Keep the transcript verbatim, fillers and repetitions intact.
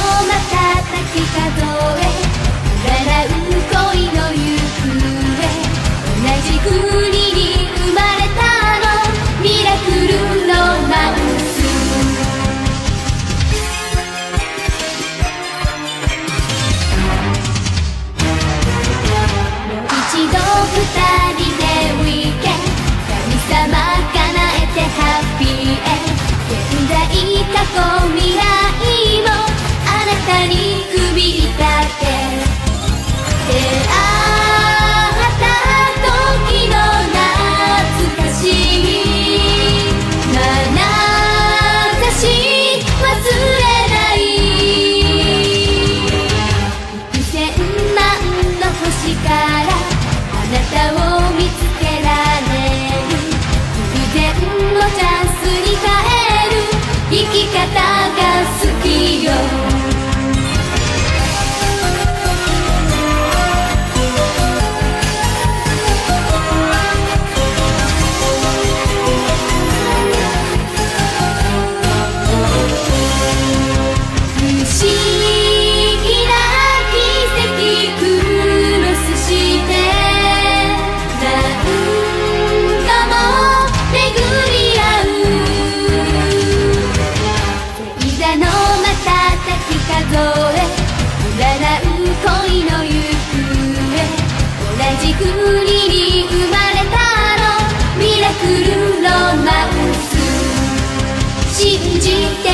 瞬き数え占う恋の行方、同じ国に生まれたのミラクルロマンス。もう一度二人でウィーケンド、神様叶えてハッピーエンド、現在過去未来もあなたに首立て、出会った時の懐かしい眼差し忘れない、幾千万の星からあなたを見つけられる、偶然のチャンスに変える生き方が好きよ。不思議な奇跡クロスして何度も巡り合う、星座の瞬き数え占う恋の行方、同じ国に生まれたのミラクルロマンス。信じ